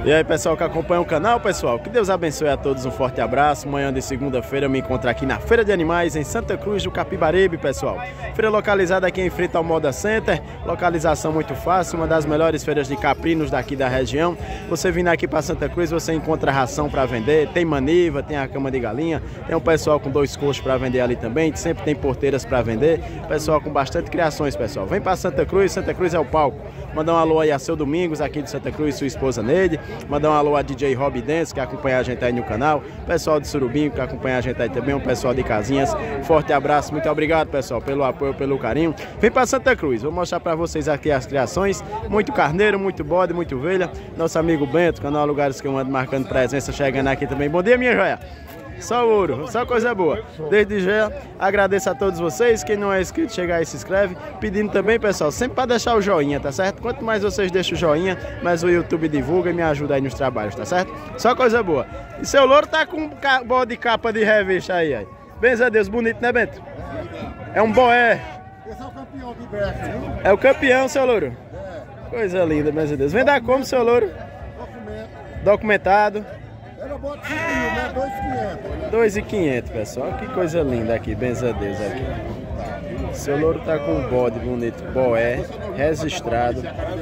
E aí, pessoal que acompanha o canal, pessoal, que Deus abençoe a todos, um forte abraço. Manhã de segunda-feira eu me encontro aqui na Feira de Animais em Santa Cruz do Capibaribe, pessoal. Feira localizada aqui em frente ao Moda Center, localização muito fácil, uma das melhores feiras de caprinos daqui da região. Você vindo aqui para Santa Cruz, você encontra ração para vender, tem maniva, tem a cama de galinha, tem um pessoal com 2 coxos para vender ali também, sempre tem porteiras para vender, pessoal com bastante criações, pessoal. Vem para Santa Cruz é o palco. Mandar um alô aí a seu Domingos, aqui de Santa Cruz, sua esposa Neide. Mandar um alô a DJ Rob Dance, que acompanha a gente aí no canal. Pessoal de Surubim, que acompanha a gente aí também. Um pessoal de Casinhas. Forte abraço, muito obrigado, pessoal, pelo apoio, pelo carinho. Vem para Santa Cruz, vou mostrar para vocês aqui as criações. Muito carneiro, muito bode, muito ovelha. Nosso amigo Bento, canal Lugares que eu ando marcando presença, chegando aqui também. Bom dia, minha joia. Só ouro, só coisa boa. Desde já agradeço a todos vocês. Quem não é inscrito, chega aí e se inscreve. Pedindo também, pessoal, sempre para deixar o joinha, tá certo? Quanto mais vocês deixam o joinha, mais o YouTube divulga e me ajuda aí nos trabalhos, tá certo? Só coisa boa. E seu louro tá com bode de capa de revista aí. Benza a Deus, bonito, né, Bento? É um boé. Esse é o campeão de brecha, viu? É o campeão, seu louro? Coisa linda, benza a Deus. Vem dar como, seu louro? Documentado. Ela bota 5 mil, né? 2.500. 2.500, pessoal. Que coisa linda aqui, benza a Deus aqui. Seu louro tá com um bode bonito, boé, registrado.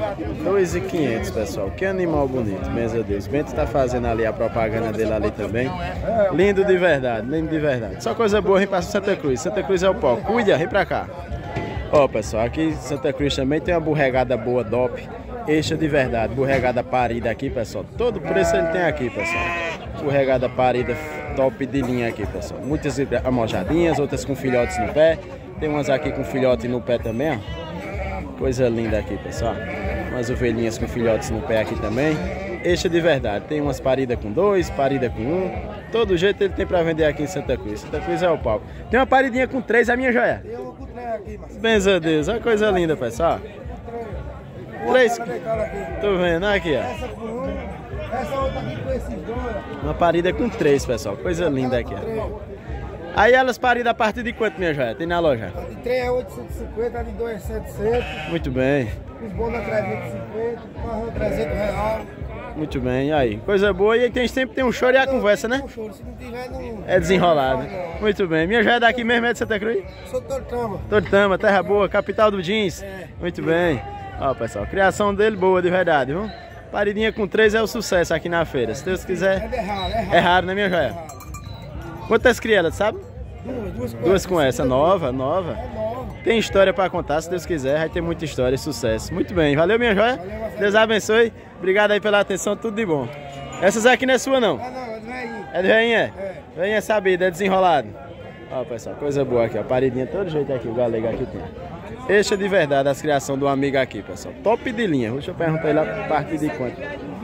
2.500, pessoal. Que animal bonito, benza a Deus. Bento tá fazendo ali a propaganda dele ali também. Lindo de verdade, lindo de verdade. Só coisa boa, vem pra Santa Cruz. Santa Cruz é o pau. Cuida, vem pra cá. Ó, pessoal, aqui em Santa Cruz também tem uma borregada boa, DOP. Eixa de verdade, borregada parida aqui, pessoal. Todo preço ele tem aqui, pessoal. Borregada parida top de linha aqui, pessoal. Muitas amojadinhas, outras com filhotes no pé. Tem umas aqui com filhote no pé também, ó. Coisa linda aqui, pessoal. Umas ovelhinhas com filhotes no pé aqui também. Eixa de verdade. Tem umas paridas com 2, parida com 1. Todo jeito ele tem pra vender aqui em Santa Cruz. Santa Cruz é o palco. Tem uma paridinha com 3, a minha joia. Eu vou com 3 aqui, Marcelo. Benza a Deus, olha que coisa linda, pessoal. 3. Tô vendo, aqui, ó. Essa com 1, essa outra aqui com esses 2. Uma parida com 3, pessoal. Coisa linda aqui, ó. Aí elas paridas a partir de quanto, minha joia? Tem na loja? A de 3 é 850, a de 2 é 700. Muito bem. Os bons é 350, o marrom 300 real. Muito bem, e aí? Coisa boa. E aí sempre tem um choro e a conversa, né? Tem um choro, se não tiver, não... É desenrolado. Muito bem. Minha joia é daqui mesmo, é de Santa Cruz? Sou Tortama. Tortama, terra boa, capital do jeans. É. Muito bem. Ó, pessoal, criação dele boa, de verdade, viu? Paridinha com 3 é o sucesso aqui na feira. Se Deus quiser. É raro, É raro, né, minha joia? Quantas criadas, sabe? Duas com essa, nova. É nova. Tem história pra contar, se Deus quiser, vai ter muita história e sucesso. Muito bem, valeu, minha joia. Deus abençoe. Obrigado aí pela atenção, tudo de bom. Essas aqui não é sua, não? Ah, não, é do velhinho. É de veinha? É. Veinha sabida, é desenrolado. Ó, pessoal, coisa boa aqui, ó. Paridinha todo jeito aqui, o galego aqui tem. Eixa de verdade as criações do amigo aqui, pessoal. Top de linha. Deixa eu perguntar ele a partir de quanto.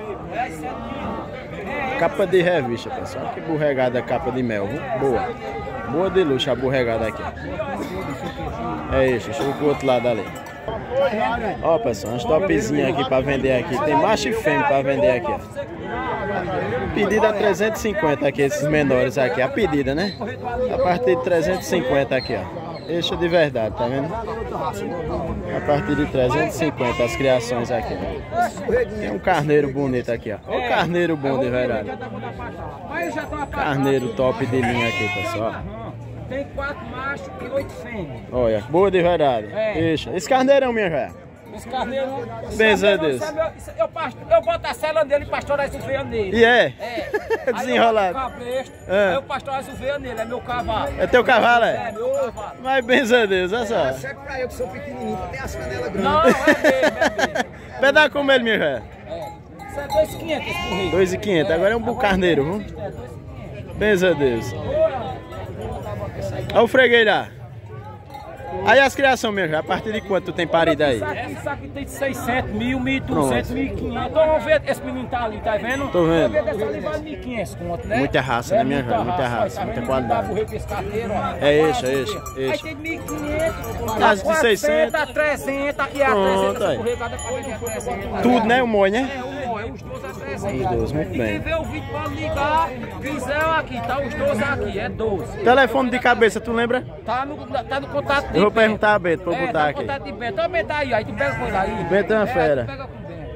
Capa de revista, pessoal. Que borregada capa de mel, viu? Boa. Boa de luxo a borregada aqui. É isso, deixa eu ir pro outro lado ali. Ó, pessoal, umas topzinhas aqui pra vender aqui. Tem macho e fêmea pra vender aqui, ó. Pedida 350 aqui, esses menores aqui. A pedida, né? A partir de 350 aqui, ó. Eixa de verdade, tá vendo? A partir de 350 as criações aqui, né? Tem um carneiro bonito aqui, ó. Olha o carneiro bom de verdade. Carneiro top de linha aqui, pessoal. Tem 4 machos e 8 fêmeas. Olha, boa de verdade. Eixa. Esse carneirão, minha velha. Esse carneiro... Benza a Deus. Eu boto a cela nele e pastorais o veio nele. E é? É. Desenrolado. Aí eu pastorais o veio nele, é meu cavalo. É teu cavalo, É, é? meu cavalo. Mas benza a Deus, olha só. Serve pra eu que sou pequenininho, que tem as canelas grandes. Não, é dele. Peda como ele, minha velha. Isso é 2.500 esse burrinho. 2.500, agora é um carneiro, viu? É 2.500. Benza a Deus. Olha o fregueirá. Aí as criações mesmo, a partir de quanto tu tem parido aí? Isso aqui tem de 600, 1.000, 1.200, 1.500. Então vamos ver, esse menino tá ali, tá vendo? Tô vendo. Vamos ver dessa ali vale 1.500 conto, né? Muita raça, né, minha joia? Muita raça, muita qualidade. É eixa. Aí tem de 1.500, As de 600. a 300, aqui é a Pronto, 300, aí. essa borregada pra vender a 300. Tudo, né? O moi, né? É, os 12 a 300. Os 12, muito E bem. quem vê o vídeo pode ligar, quiser aqui, tá? Os 12 aqui, é 12. Telefone de cabeça, tu lembra? Tá no contato de Eu vou perguntar a Beto pra eu Tá botar no aqui. contato de Beto. Então, Beto aí tu pega com ele aí. Beto é uma Tu fera. pega com o Beto.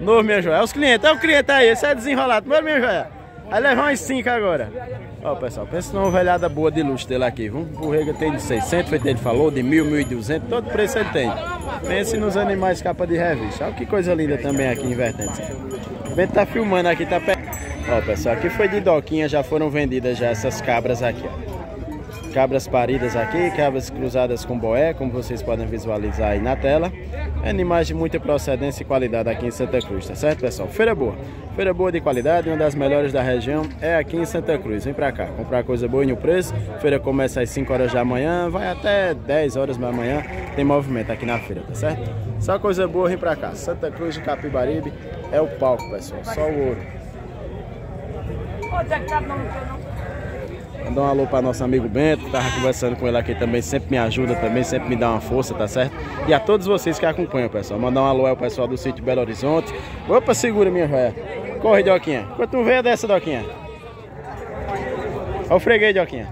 Novo, minha joia. Olha os clientes, olha o cliente aí, esse é desenrolado. Primeiro, minha joia. Vai levar uns 5 agora. Ó, pessoal, pensa numa velhada boa de luxo dele aqui, viu? Borrega tem de 600, feito ele falou, de 1.000, 1.200, todo preço ele tem. Pense nos animais capa de revista. Olha que coisa linda também aqui em Vertentes. O vento tá filmando aqui, tá perto. Ó, pessoal, aqui foi de doquinha, já foram vendidas já essas cabras aqui, ó. Cabras paridas aqui, cabras cruzadas com boé, como vocês podem visualizar aí na tela. Animais de muita procedência e qualidade aqui em Santa Cruz, tá certo, pessoal? Feira boa. Feira boa de qualidade, uma das melhores da região é aqui em Santa Cruz. Vem pra cá, comprar coisa boa e no preço. Feira começa às 5 horas da manhã, vai até 10 horas da manhã. Tem movimento aqui na feira, tá certo? Só coisa boa, vem pra cá. Santa Cruz de Capibaribe é o palco, pessoal. Só o ouro. Mandar um alô para nosso amigo Bento, que tava conversando com ele aqui também, sempre me ajuda também, sempre me dá uma força, tá certo? E a todos vocês que acompanham, pessoal. Mandar um alô ao pessoal do sítio Belo Horizonte. Opa, segura minha joia. Corre, Doquinha. Quando tu vê dessa, Doquinha. Olha o freguês, Doquinha.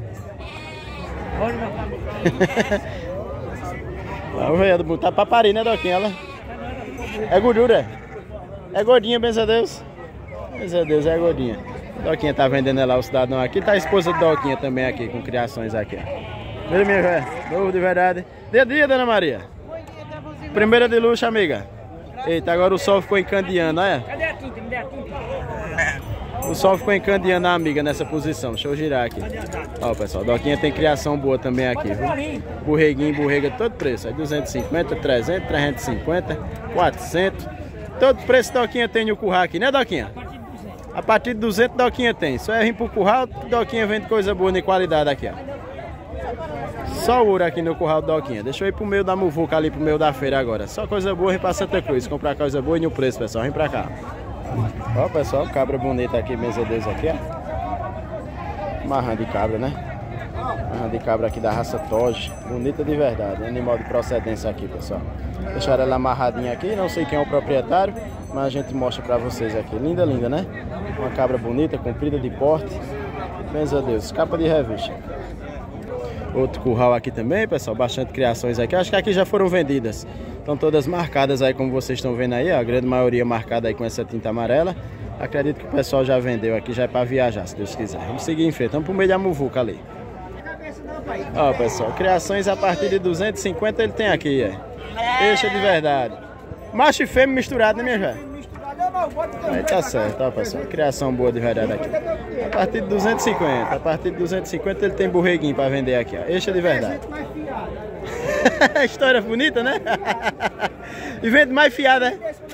Tá pra parir, né, Doquinha? Ela é gordura. É gordinha, benção a Deus. Benção a Deus, é gordinha. Doquinha tá vendendo lá o cidadão aqui. Tá a esposa de Doquinha também aqui, com criações aqui, ó. Viu, minha velha? Novo de verdade. Dia, dona Maria. Primeira de luxo, amiga. Eita, agora o sol ficou encandeando, olha. Cadê a tinta? Me dê a tinta. O sol ficou encandeando a amiga nessa posição. Deixa eu girar aqui. Ó, pessoal, Doquinha tem criação boa também aqui, viu? Borreguinho, borrega, todo preço. Aí 250, 300, 350, 400. Todo preço Doquinha tem no curral aqui, né, Doquinha? A partir de 200 Doquinha tem. Só é vir pro curral, Doquinha vende coisa boa de qualidade aqui, ó. Só ouro aqui no curral do Doquinha. Deixa eu ir pro meio da muvuca ali, pro meio da feira agora. Só coisa boa, vem pra Santa Cruz. Comprar coisa boa e no preço, pessoal. Vem pra cá. Ó, pessoal, cabra bonita aqui, mesa deles aqui, ó. Marrã de cabra, né? Marrã de cabra aqui da raça Toge. Bonita de verdade. Animal de procedência aqui, pessoal. Deixaram ela amarradinha aqui. Não sei quem é o proprietário, mas a gente mostra pra vocês aqui. Linda, linda, né? Uma cabra bonita, comprida de porte. Benza a Deus. Capa de revista. Outro curral aqui também, pessoal. Bastante criações aqui. Acho que aqui já foram vendidas. Estão todas marcadas aí, como vocês estão vendo aí. A grande maioria marcada aí com essa tinta amarela. Acredito que o pessoal já vendeu aqui, já é para viajar, se Deus quiser. Vamos seguir em frente. Vamos pro meio da muvuca ali. Ó, pessoal. Criações a partir de 250 ele tem aqui, Eixa de verdade. Macho e fêmea misturado, né, minha velha? Aí tá certo, ó, pessoal. Criação boa de verdade aqui. A partir de 250. A partir de 250 ele tem borreguinho pra vender aqui, ó. Eixa de verdade. História bonita, né? E vende mais fiada, né?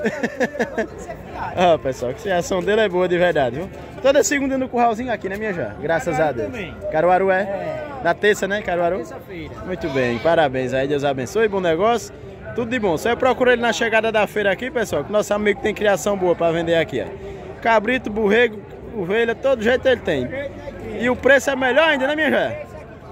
Ó, pessoal, a criação dele é boa de verdade, viu? Toda segunda no curralzinho aqui, né, minha já? Graças a Deus. Caruaru é? Na terça, né, Caruaru? Muito bem, parabéns aí, Deus abençoe, bom negócio. Tudo de bom. Só eu procuro ele na chegada da feira aqui, pessoal, que nosso amigo tem criação boa para vender aqui, ó. Cabrito, borrego, ovelha, todo jeito ele tem. E o preço é melhor ainda, né, minha joia?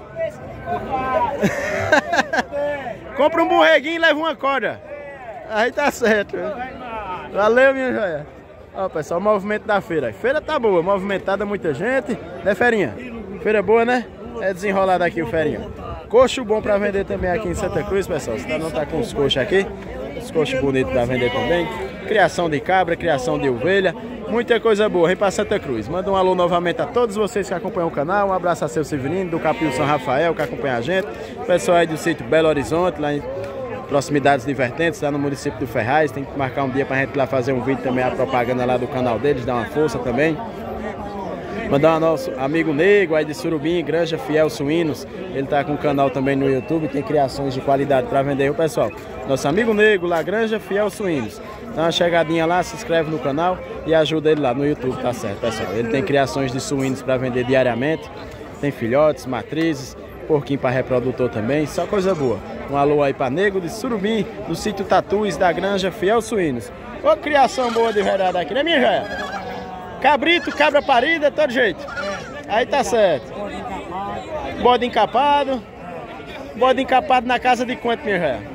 Compra um borreguinho e leva uma corda. Aí tá certo. Valeu, minha joia. Ó, pessoal, o movimento da feira. Feira tá boa, movimentada, muita gente. Né, Ferinha? Feira boa, né? É desenrolado aqui o Ferinha. Coxo bom para vender também aqui em Santa Cruz, pessoal. Você não tá com os coxos aqui. Os coxos bonitos para vender também. Criação de cabra, criação de ovelha. Muita coisa boa. Vem para Santa Cruz. Manda um alô novamente a todos vocês que acompanham o canal. Um abraço a seu Severino, do Capil São Rafael, que acompanha a gente. Pessoal aí do sítio Belo Horizonte, lá em proximidades de Vertentes, lá no município do Ferraz. Tem que marcar um dia pra gente ir lá fazer um vídeo também, a propaganda lá do canal deles, dar uma força também. Mandar ao nosso amigo Nego aí de Surubim, Granja Fiel Suínos. Ele tá com um canal também no YouTube, tem criações de qualidade para vender, o pessoal. Nosso amigo Nego lá, Granja Fiel Suínos. Dá uma chegadinha lá, se inscreve no canal e ajuda ele lá no YouTube, tá certo, pessoal. Ele tem criações de suínos para vender diariamente. Tem filhotes, matrizes, porquinho para reprodutor também, só coisa boa. Um alô aí para Nego de Surubim, do sítio Tatus da Granja Fiel Suínos. Ô, criação boa de verdade aqui, né, minha joia? Cabrito, cabra parida, todo jeito. Aí tá certo. Bode encapado. Bode encapado na casa de quanto, minha joia?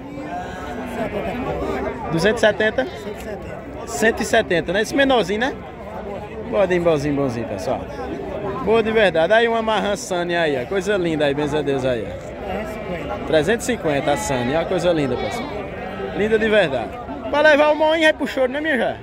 270? 170, né? Esse menorzinho, né? Bodinho bonzinho, pessoal. Boa de verdade. Aí uma marrã Sunny aí, ó. Coisa linda aí, benza a Deus aí, ó. 350 a Sunny, ó. Coisa linda, pessoal. Linda de verdade. Pra levar o moinho aí pro choro, né, minha joia?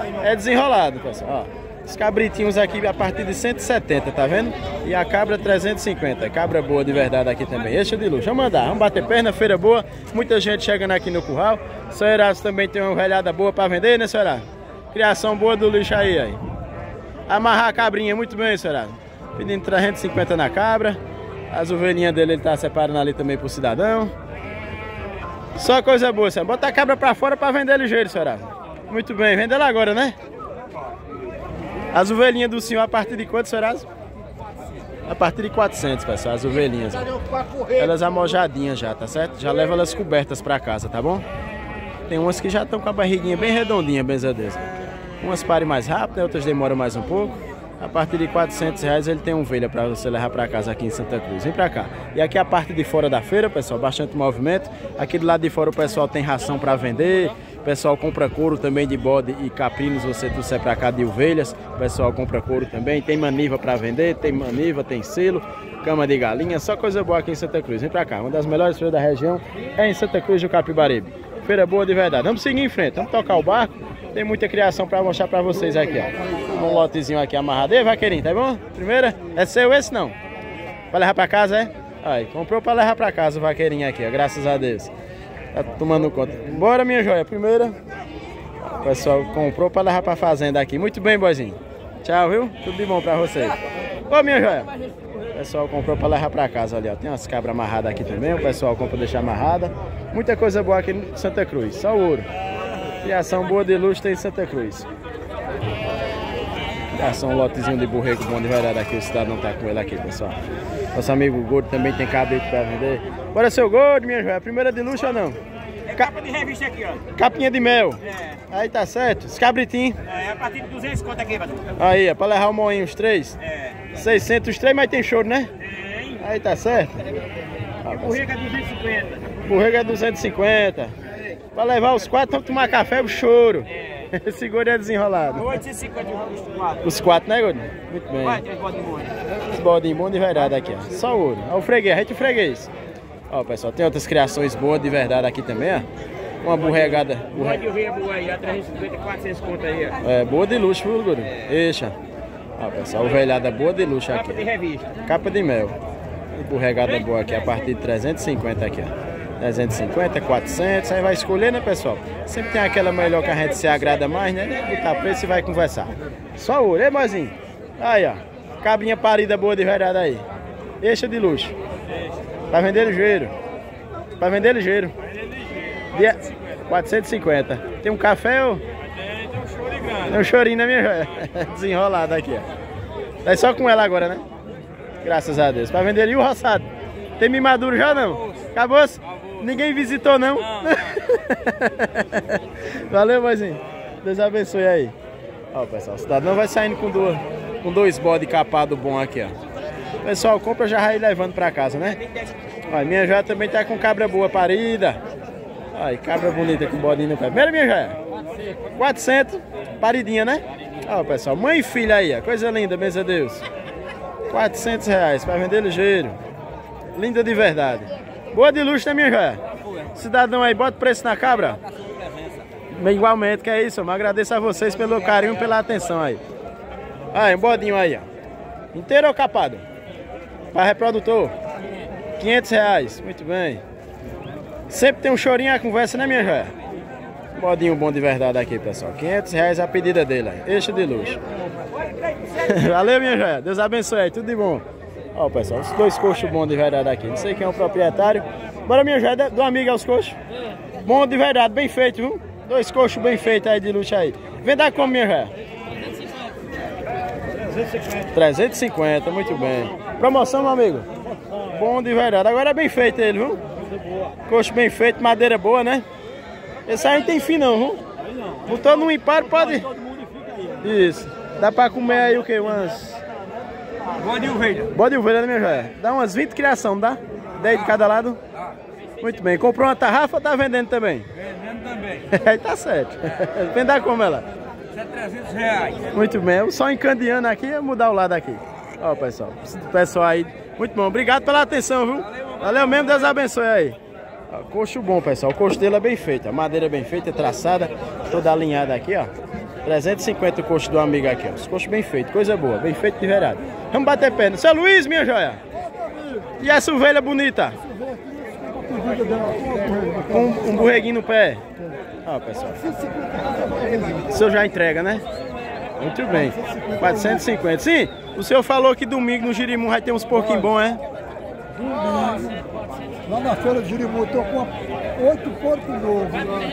É desenrolado, pessoal. Ó. Os cabritinhos aqui a partir de 170, tá vendo? E a cabra 350. Cabra boa de verdade aqui também. Eixo de luxo. Vamos andar, vamos bater perna, feira boa. Muita gente chegando aqui no curral. Seu Erasmo também tem uma velhada boa pra vender, né, seu Erasmo? Criação boa do lixo aí. Amarrar a cabrinha, muito bem, seu Erasmo. Pedindo 350 na cabra. As ovelhinhas dele ele tá separando ali também pro cidadão. Só coisa boa, senhor. Bota a cabra pra fora pra vender ligeiro, seu Erasmo. Muito bem, vende ela agora, né? As ovelhinhas do senhor a partir de quanto, senhor Erasmo? A partir de 400, pessoal, as ovelhinhas. Elas amojadinhas já, tá certo? Já leva elas cobertas pra casa, tá bom? Tem umas que já estão com a barriguinha bem redondinha, benza Deus. Umas parem mais rápido, outras demoram mais um pouco. A partir de R$400 ele tem uma ovelha para você levar para casa aqui em Santa Cruz. Vem para cá. E aqui a parte de fora da feira, pessoal, bastante movimento. Aqui do lado de fora o pessoal tem ração para vender. O pessoal compra couro também de bode e caprinos, você trouxer para cá de ovelhas. O pessoal compra couro também. Tem maniva para vender, tem maniva, tem selo, cama de galinha. Só coisa boa aqui em Santa Cruz. Vem para cá. Uma das melhores feiras da região é em Santa Cruz do Capibaribe. Feira boa de verdade. Vamos seguir em frente, vamos tocar o barco. Tem muita criação para mostrar para vocês aqui, ó. Um lotezinho aqui amarrado. Ei, vaqueirinho, tá bom? Primeira? É seu esse não? Para levar para casa, é? Aí, comprou para levar para casa o vaqueirinho aqui, ó. Graças a Deus. Tá tomando conta. Bora, minha joia. Primeira. O pessoal comprou para levar para fazenda aqui. Muito bem, boizinho. Tchau, viu? Tudo de bom para vocês. Ô, minha joia. O pessoal comprou para levar para casa ali, ó. Tem umas cabras amarradas aqui também. O pessoal compra para deixar amarrada. Muita coisa boa aqui em Santa Cruz. Só ouro. Criação boa de luxo tem em Santa Cruz. Criação um lotezinho de borrego bom de verdade aqui. O cidadão tá com ele aqui, pessoal. Nosso amigo Gordo também tem cabrito para vender. Bora, seu Gordo, minha joia. Primeira de luxo ou não? É capa de revista aqui, ó. Capinha de mel. É. Aí tá certo. Os cabritinhos. É, a partir de 200 conto aqui, patrão. Aí, é pra levar o moinho os três. É. 600 os três, mas tem choro, né? Tem. Aí tá certo. E borrega é 250. Borrega é 250. Pra levar os quatro, vamos tomar café, o choro. É. Esse Gordo é desenrolado. 850 os quatro. Os quatro, né, Gordo? Muito bem. Vai, tem bode bom. Os bodinhos bons de verdade aqui, ó. Só ouro. Ó, o freguês, rete o freguês. Ó, pessoal, tem outras criações boas de verdade aqui também, ó. Uma borregada. Bode ovelha boa aí, a 350, 400 conto aí, ó. É, boa de luxo, viu, Gordo? Eixa. Ó, pessoal, ovelhada boa de luxo aqui. Capa de revista. Capa de mel. E borregada boa aqui, a partir de 350 aqui, ó. 350, 400, aí vai escolher, né, pessoal? Sempre tem aquela melhor que a gente se agrada mais, né? Botar preço e vai conversar. Só ouro, hein, mozinho? Aí, ó. Cabrinha parida boa de verdade aí. Eixa de luxo. Pra vender ligeiro. Pra vender ligeiro. 450. Tem um café ou? Tem um choro grande. Tem um chorinho na minha joia. Desenrolado aqui, ó. É só com ela agora, né? Graças a Deus. Pra vender ali o roçado. Tem mimaduro já não? Acabou-se? Ninguém visitou não? Não. Valeu, mozinho. Deus abençoe aí. Ó, pessoal, o cidadão vai saindo com dois bodes capados bom aqui, ó. Pessoal, compra já vai levando pra casa, né? Ó, minha joia também tá com cabra boa parida. Ó, cabra bonita com bodinho no pé. Primeiro, minha joia? 400. Paridinha, né? Ó, pessoal, mãe e filha aí, ó. Coisa linda, benza a Deus. R$400 pra vender ligeiro. Linda de verdade. Boa de luxo, né, minha joia? Cidadão aí, bota preço na cabra. Bem, igualmente, que é isso. Eu agradeço a vocês pelo carinho e pela atenção aí. Aí, um bodinho aí, ó. Inteiro ou capado? Para reprodutor. R$500. Muito bem. Sempre tem um chorinho a conversa, né, minha joia? Bodinho bom de verdade aqui, pessoal. R$500 a pedida dele aí. Eixo de luxo. Valeu, minha joia. Deus abençoe aí. Tudo de bom. Ó, pessoal, os dois coxos bons de verdade aqui. Não sei quem é o proprietário. Bora, minha joia, do amigo aos coxos. Bom de verdade, bem feito, viu? Dois coxos bem feitos aí de luxo aí. Venda como, minha joia? 350, muito bem. Promoção, meu amigo? Bom de verdade. Agora é bem feito ele, viu? Coxo bem feito, madeira boa, né? Esse aí não tem fim não, viu? Botou no imparo, pode... Isso. Dá pra comer aí o que? Umas... Bode ovelha. Bode ovelha, né, minha joia? Dá umas 20 criação, não dá? 10 de cada lado? Muito bem. Comprou uma tarrafa ou tá vendendo também? Vendendo também. Aí tá certo. Vender como ela? Isso é R$300. Muito bem. Só encandeando aqui e mudar o lado aqui. Ó, pessoal. O pessoal aí. Muito bom. Obrigado pela atenção, viu? Valeu mesmo. Deus abençoe aí. Ó, coxo bom, pessoal. O coxo dele é bem feito. A madeira é bem feita, traçada. Toda alinhada aqui, ó. 350 o coxo do amigo aqui, ó. Os coxos bem feitos, coisa boa, bem feito de verdade. Vamos bater perna. Seu Luiz, minha joia. E essa ovelha bonita? Com um borreguinho no pé. Ó, pessoal. O senhor já entrega, né? Muito bem. 450. Sim, o senhor falou que domingo no Jerimum vai ter uns porquinhos bons, é? Domingo, lá na feira de Jerimum, eu tô com 8 porcos novos.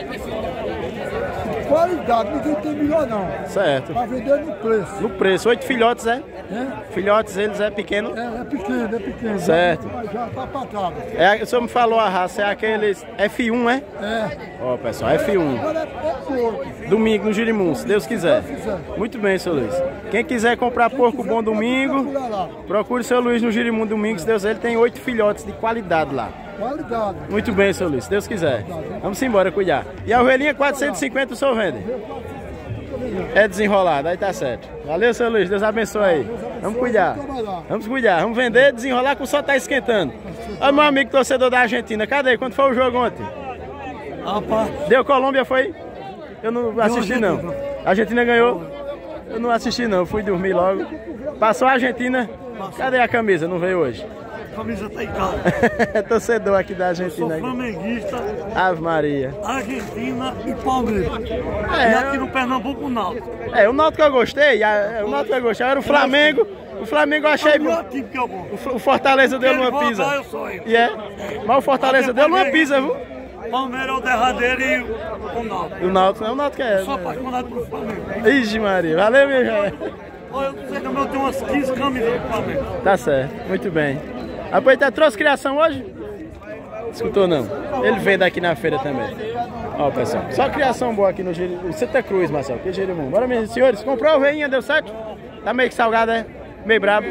Qualidade, ninguém tem melhor não. Certo. Pra vender no preço. No preço, 8 filhotes, é? Filhotes, eles é pequeno? É pequeno, é pequeno. Certo. Mas já tá pra trás. O senhor me falou a raça, é aqueles F1, é? Ó, pessoal, F1. Agora é porco. Domingo no Jerimum, se Deus quiser. Muito bem, seu Luiz. Quem quiser comprar porco bom domingo, procure seu Luiz no Jerimum domingo, se Deus ele tem 8 filhotes de qualidade lá. Qualidade. Muito bem, seu Luiz, se Deus quiser. Vamos embora cuidar. E a ovelhinha 450 o senhor vende? É desenrolado, aí tá certo. Valeu, seu Luiz, Deus abençoe aí. Vamos cuidar. Vamos cuidar, vamos vender, desenrolar que o sol tá esquentando. Olha meu amigo torcedor da Argentina, cadê? Quando foi o jogo ontem? Deu Colômbia, foi? Eu não assisti não. A Argentina ganhou? Eu não assisti não, fui dormir logo. Passou a Argentina? Cadê a camisa? Não veio hoje? A camisa tá em casa. Torcedor aqui da Argentina. Eu sou flamenguista, Ave Maria. Argentina e Palmeiras. E aqui no Pernambuco, o Náutico. O Náutico eu gostei, o Náutico eu gostei. Era o Flamengo. O Flamengo eu achei bom. O Fortaleza deu uma pisa. Mas o Fortaleza deu uma pisa, viu? Palmeiras é o derradeiro e o Náutico. O Náutico, o Náutico é. Eu sou apaixonado por Flamengo. Ixi, Maria. Valeu, minha joia. Eu não sei como eu tenho umas 15 camisas do Flamengo. Tá certo, muito bem. Apoitar trouxe criação hoje? Escutou não? Ele vende aqui na feira também. Ó, pessoal, só criação boa aqui no Santa Cruz, Marcelo, que Jerimum. Bora, meus senhores, comprou a ovelhinha, deu certo? Tá meio que salgada, é? Meio brabo.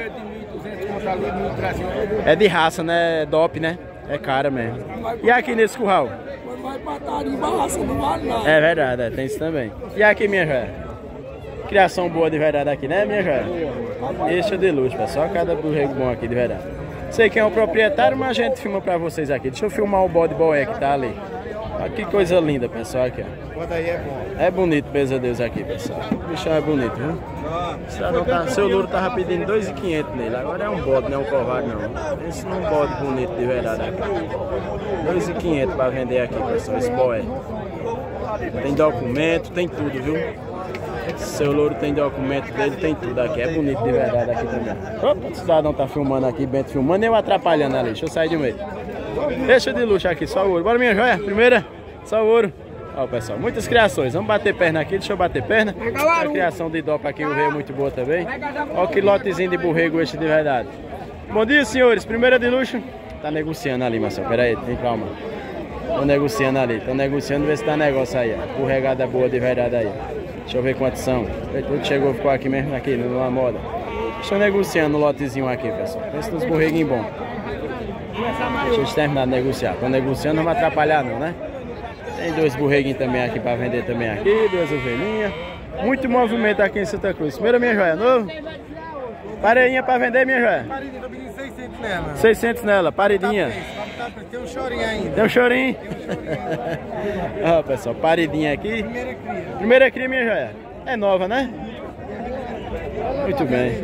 É de raça, né? DOP, né? É cara mesmo. E aqui nesse curral? É verdade, tem isso também. E aqui, minha joia? Criação boa de verdade aqui, né, minha joia? Este é de luxo, pessoal. Cada burrego bom aqui de verdade. Sei quem é o proprietário, mas a gente filma pra vocês aqui. Deixa eu filmar o bode boé que tá ali. Olha que coisa linda, pessoal, aqui, ó. Bota aí, é bom. É bonito, beijo a Deus aqui, pessoal. O bichão é bonito, viu? Seu louro tava pedindo 2.500 nele. Agora é um bode, não é um covarde, não. Esse não é um bode bonito de verdade aqui. 2.500 pra vender aqui, pessoal, esse boé. Tem documento, tem tudo, viu? Seu louro tem documento dele, tem tudo aqui. É bonito de verdade aqui também. Opa, o cidadão tá filmando aqui, Bento filmando e eu atrapalhando ali. Deixa eu sair de meio. Deixa de luxo aqui, só o ouro. Bora, minha joia. Primeira, só o ouro. Ó, pessoal, muitas criações. Vamos bater perna aqui, deixa eu bater perna. A criação de dopa aqui, o rei é muito boa também. Ó que lotezinho de borrego este de verdade. Bom dia, senhores. Primeira de luxo. Tá negociando ali, Marcelo. Pera aí, tem calma. Tô negociando ali. Tô negociando, ver se dá negócio aí, ó. Borregada boa de verdade aí. Deixa eu ver quantos são. Tudo chegou, ficou aqui mesmo, aqui, numa moda. Estou negociando o lotezinho aqui, pessoal. Pensa nos borreguinhos bons. Deixa eu terminar de negociar. Tô negociando, não vai atrapalhar não, né? Tem 2 borreguinhos também aqui para vender também aqui. 2 ovelhinhas. Muito movimento aqui em Santa Cruz. Primeiro, minha joia, novo. Pareinha para vender, minha joia. Paridinha, tô pedindo 600 nela. 600 nela, paridinha. Tem um chorinho ainda. Tem um chorinho. Ó, pessoal, paridinha aqui. Primeira cria, minha joia. É nova, né? Muito bem.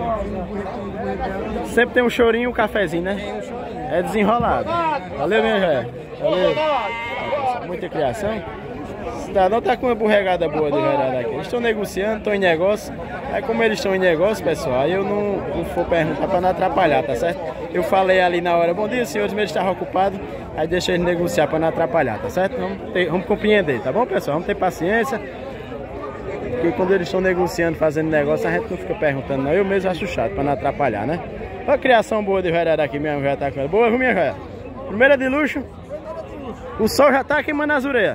Sempre tem um chorinho e um cafezinho, né? É desenrolado. Valeu, minha joia. Valeu. Muita criação. O cidadão tá com uma borregada boa de verdade aqui. Eles estão negociando, estão em negócio. Aí como eles estão em negócio, pessoal, aí eu não vou perguntar para não atrapalhar, tá certo? Eu falei ali na hora, bom dia, senhores, mas eles estavam ocupados. Aí deixa eles negociar para não atrapalhar, tá certo? Vamos compreender, tá bom, pessoal? Vamos ter paciência. Porque quando eles estão negociando, fazendo negócio, a gente não fica perguntando, não. Eu mesmo acho chato para não atrapalhar, né? Olha a criação boa de verdade aqui mesmo, já tá com ela. Boa, viu, minha joia? Primeira de luxo. O sol já tá queimando as orelhas.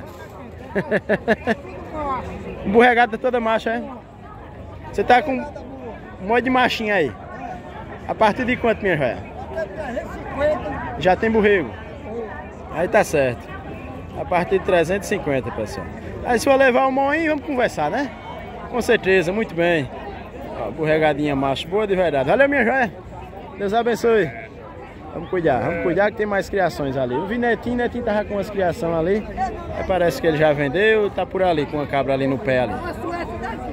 Borregada toda macha, é? Você tá com um monte de machinha aí. A partir de quanto, minha joia? Já tem borrego. Aí tá certo. A partir de 350, pessoal. Aí se for levar o moinho, vamos conversar, né? Com certeza, muito bem. Ó, borregadinha macho, boa de verdade. Valeu, minha joia. Deus abençoe. Vamos cuidar que tem mais criações ali. Eu vi Netinho tava com umas criações ali. Aí parece que ele já vendeu, tá por ali, com uma cabra ali no pé ali.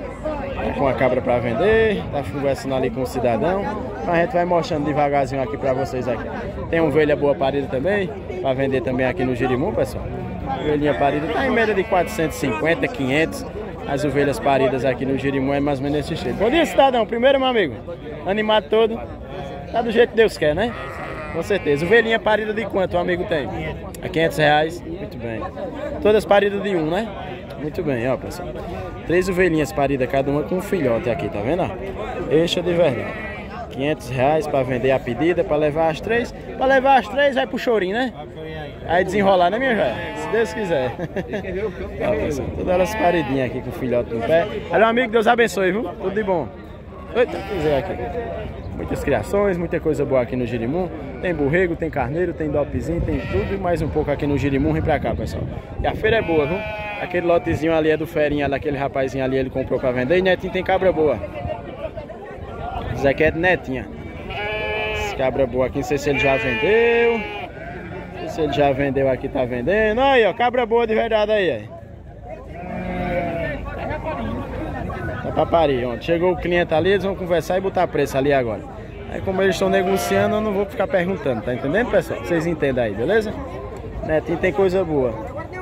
Tá com a cabra para vender, tá conversando ali com o cidadão. A gente vai mostrando devagarzinho aqui para vocês aqui. Tem ovelha boa parida também, para vender também aqui no Jerimum, pessoal. Ovelhinha parida tá em média de 450, 500. As ovelhas paridas aqui no Jerimum é mais ou menos esse jeito. Bom dia, cidadão. Primeiro, meu amigo, animado todo. Tá do jeito que Deus quer, né? Com certeza. Ovelhinha parida de quanto o amigo tem? A R$500. Muito bem. Todas paridas de um, né? Muito bem, ó, pessoal. 3 ovelhinhas paridas, cada uma com um filhote aqui, tá vendo? Eixa de verdade. R$500 para vender a pedida, para levar as 3. Para levar as 3 vai pro chorinho, né? Aí desenrolar, né, minha joia? Se Deus quiser. Ó, pessoal, todas elas paridinhas aqui com o filhote no pé. Olha, amigo, Deus abençoe, viu? Tudo de bom. Eita, quiser aqui. Muitas criações, muita coisa boa aqui no Jerimum. Tem borrego, tem carneiro, tem dopzinho, tem tudo e mais um pouco aqui no Jerimum. Vem pra cá, pessoal. E a feira é boa, viu? Aquele lotezinho ali é do Ferinha, daquele rapazinho ali, ele comprou pra vender. E Netinho tem cabra boa. Isso aqui é de Netinha. Esse cabra boa aqui, não sei se ele já vendeu. Não sei se ele já vendeu aqui, tá vendendo. Aí, ó, cabra boa de verdade aí, ó. Tá pra parir, ó. Chegou o cliente ali, eles vão conversar e botar preço ali agora. Aí como eles estão negociando, eu não vou ficar perguntando, tá entendendo, pessoal? Vocês entendem aí, beleza? Netinho tem coisa boa.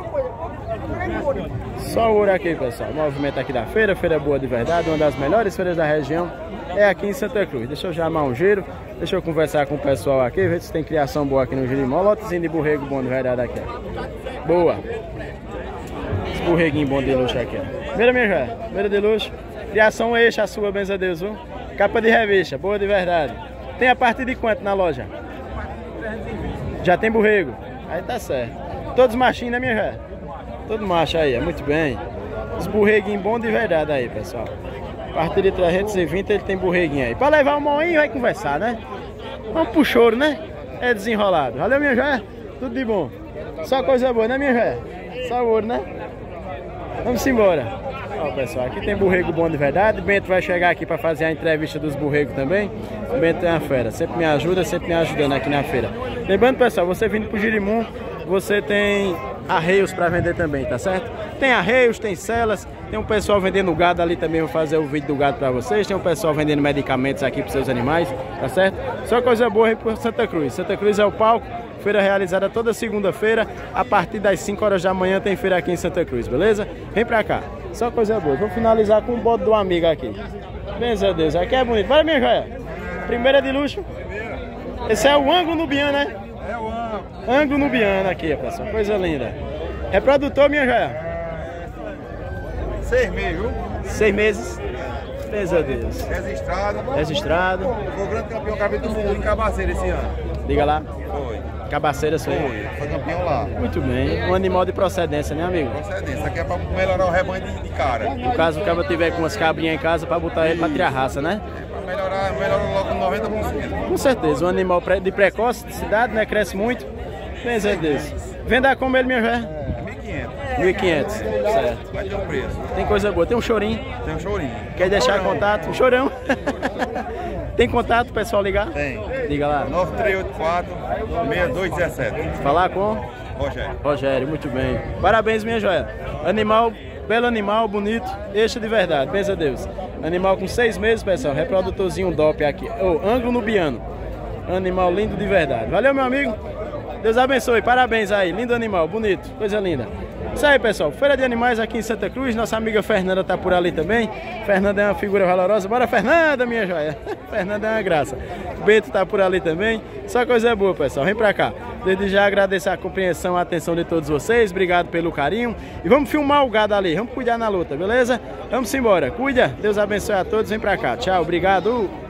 Só o ouro aqui, pessoal. O movimento aqui da feira, feira boa de verdade, uma das melhores feiras da região é aqui em Santa Cruz. Deixa eu chamar um giro, deixa eu conversar com o pessoal aqui, ver se tem criação boa aqui no Jerimum. Lotezinho de borrego bom de verdade aqui, ó. Boa. Esse borreguinho bom de luxo aqui, ó. Primeira, minha joia, primeira de luxo. Criação eixa a sua, benza a Deus, viu? Capa de revista, boa de verdade. Tem a partir de quanto na loja? Já tem borrego. Aí tá certo. Todos machinhos, né, minha joia? Todo macho aí, é muito bem. Os borreguinhos bons de verdade aí, pessoal. A partir de 320 ele tem borreguinho aí. Pra levar um moinho vai conversar, né? Vamos pro choro, né? É desenrolado. Valeu, minha joia? Tudo de bom. Só coisa boa, né, minha joia? Só ouro, né? Vamos embora. Ó, pessoal, aqui tem borrego bom de verdade. Bento vai chegar aqui para fazer a entrevista dos borregos também. O Bento é uma fera, sempre me ajuda, sempre me ajudando aqui na feira. Lembrando, pessoal, você vindo pro Jerimum, você tem arreios para vender também, tá certo? Tem arreios, tem celas, tem um pessoal vendendo gado ali também, vou fazer o vídeo do gado para vocês. Tem um pessoal vendendo medicamentos aqui para seus animais, tá certo? Só coisa boa aí por Santa Cruz. Santa Cruz é o palco. Feira realizada toda segunda-feira, a partir das 5 horas da manhã tem feira aqui em Santa Cruz, beleza? Vem pra cá, só coisa boa. Vou finalizar com o bode do amigo aqui. Benza Deus, aqui é bonito. Vai, minha joia. Primeira de luxo. Esse é o ângulo nubiano, né? É o ângulo. Ângulo nubiano aqui, pessoal, coisa linda. Reprodutor, minha joia? 6 meses, viu? 6 meses. Benza Deus. Registrado. Registrado. Foi o grande campeão cabelo do mundo em Cabaceira esse ano. Diga lá. Foi. Cabaceira, sou eu. Foi campeão lá. Muito bem. Um animal de procedência, né, amigo? Procedência. Aqui é pra melhorar o rebanho de cara. No caso, o cara tiver com umas cabrinhas em casa para botar ele para criar raça, né? Pra melhorar logo 90%. Com certeza. Um animal de precoce, de cidade, né? Cresce muito. Benza Deus. Venda como ele, minha velha? 1.500. Certo. Vai ter um preço. Tem coisa boa. Tem um chorinho. Tem um chorinho. Quer deixar contato? Um chorão. Tem contato, pessoal, ligar? Tem. Liga lá. 9384-6217. Falar com? Rogério. Rogério, muito bem. Parabéns, minha joia. Animal, belo animal, bonito, eixa de verdade, benza a Deus. Animal com 6 meses, pessoal. Reprodutorzinho DOP aqui. Ângulo nubiano. Animal lindo de verdade. Valeu, meu amigo. Deus abençoe. Parabéns aí. Lindo animal, bonito. Coisa linda. Isso aí, pessoal. Feira de Animais aqui em Santa Cruz. Nossa amiga Fernanda tá por ali também. Fernanda é uma figura valorosa. Bora, Fernanda, minha joia. Fernanda é uma graça. O Beto tá por ali também. Só coisa boa, pessoal. Vem pra cá. Desde já agradecer a compreensão, a atenção de todos vocês. Obrigado pelo carinho. E vamos filmar o gado ali. Vamos cuidar na luta, beleza? Vamos embora. Cuida. Deus abençoe a todos. Vem pra cá. Tchau. Obrigado.